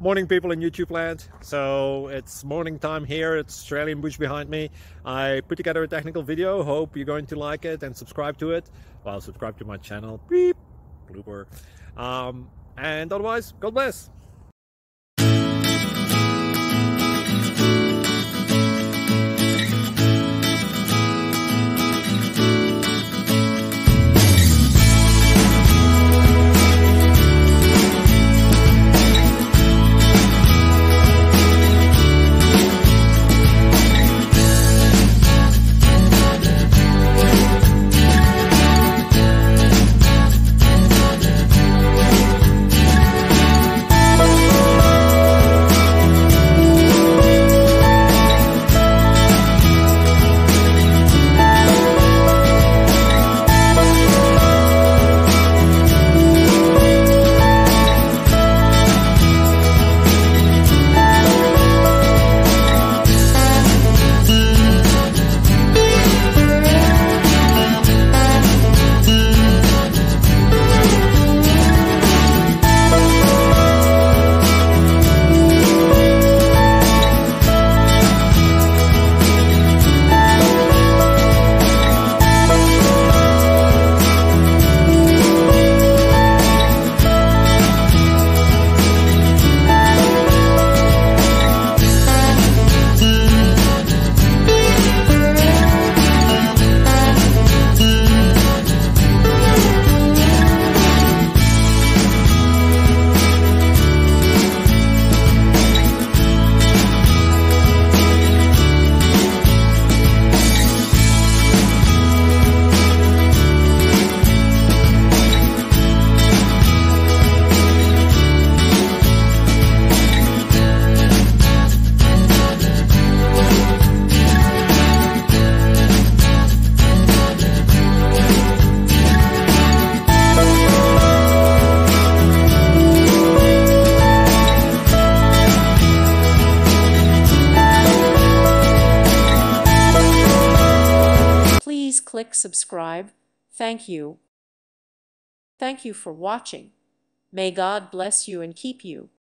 Morning, people in YouTube land. So it's morning time here. It's Australian bush behind me. I put together a technical video. Hope you're going to like it and subscribe to it. Well, subscribe to my channel. Beep. Blooper. And otherwise, God bless. Please click subscribe. Thank you. Thank you for watching. May God bless you and keep you.